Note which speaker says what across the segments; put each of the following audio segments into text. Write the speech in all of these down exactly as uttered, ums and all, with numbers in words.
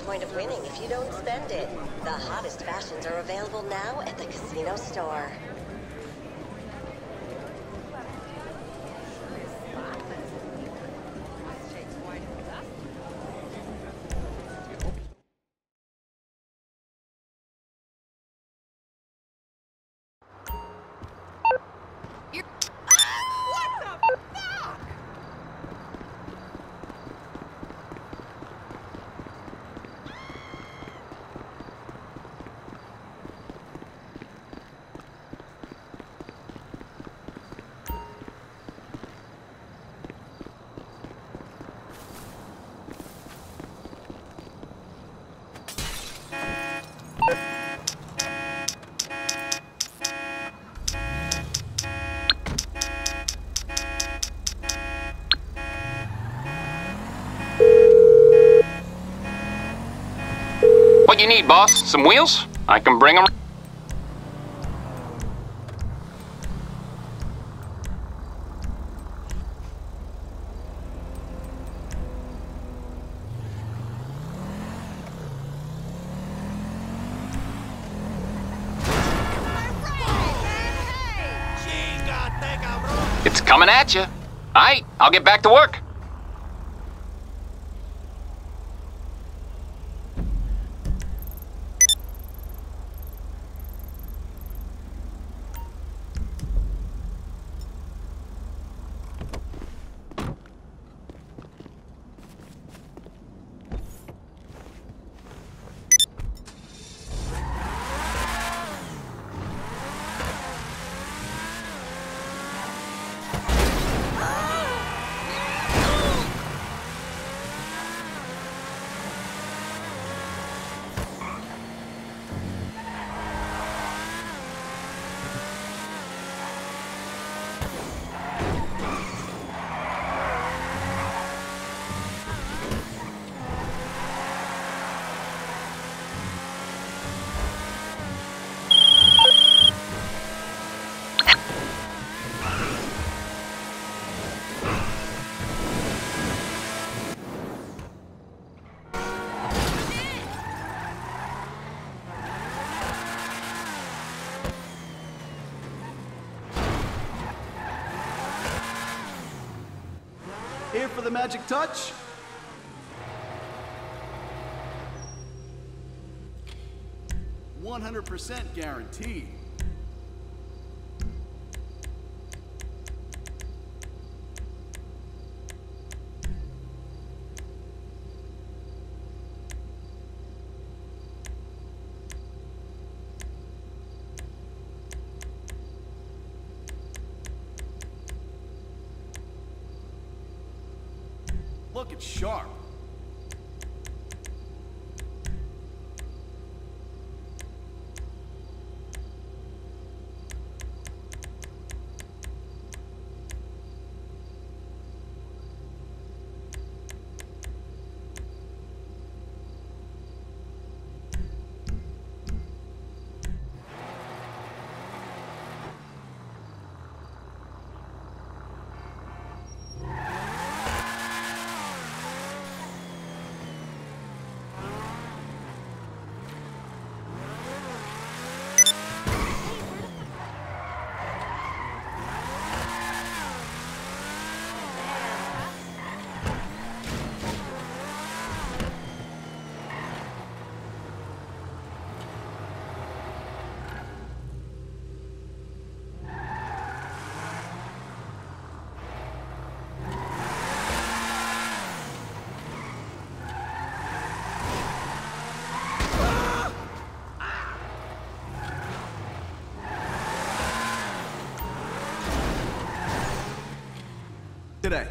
Speaker 1: point of winning if you don't spend it. The hottest fashions are available now at the casino store.
Speaker 2: What you need, boss? Some wheels? I can bring them. It's coming at you. All right, I'll get back to work.
Speaker 3: Here for the magic touch? one hundred percent guaranteed. Look, it's sharp. Today.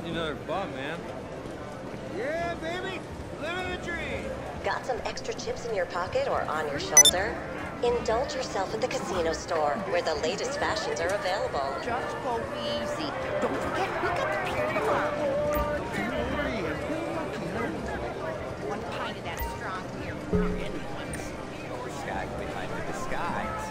Speaker 4: Need another bum, man.
Speaker 5: Yeah, baby. Living the dream.
Speaker 1: Got some extra chips in your pocket or on your shoulder? Indulge yourself at the casino store, where the latest fashions are available.
Speaker 6: Just go easy. Don't forget, we got the pure farm. One pint of that strong beer for anyone's.
Speaker 5: The sky behind the disguise.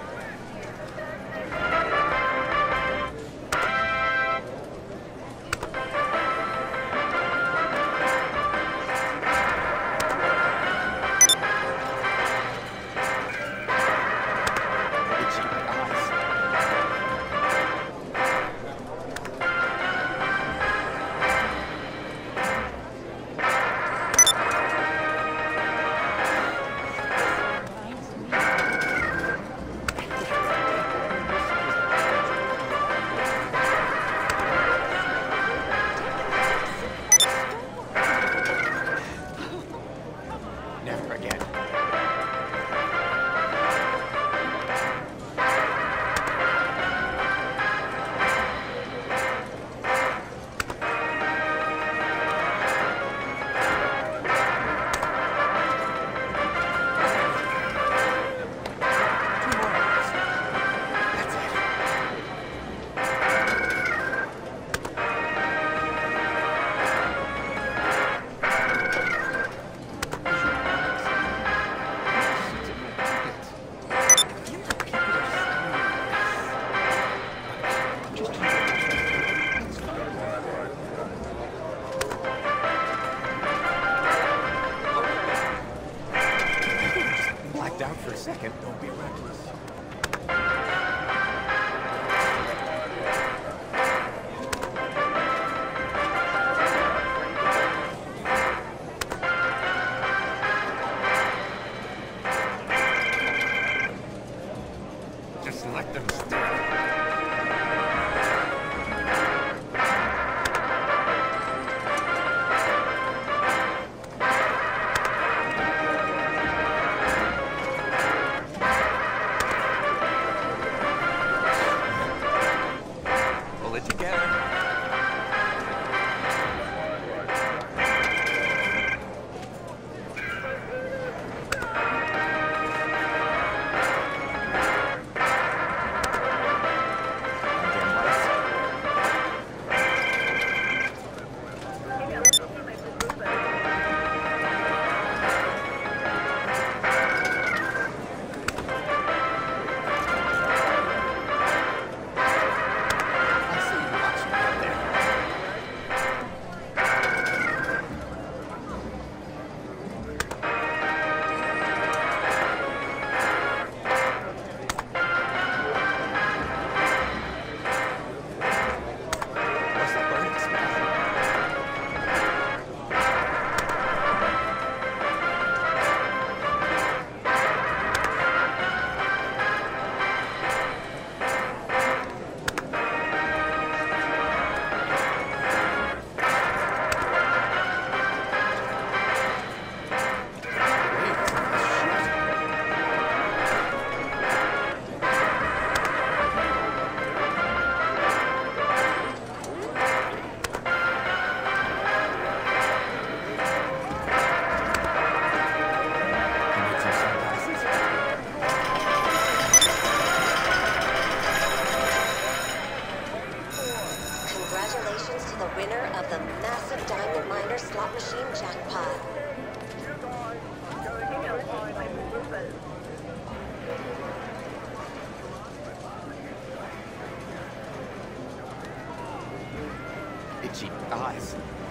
Speaker 5: Never again. Down for a second, don't be reckless. Just let them stare. Pull it together.
Speaker 1: Congratulations to the winner of the massive Diamond Miner slot machine jackpot.
Speaker 5: Itchy eyes.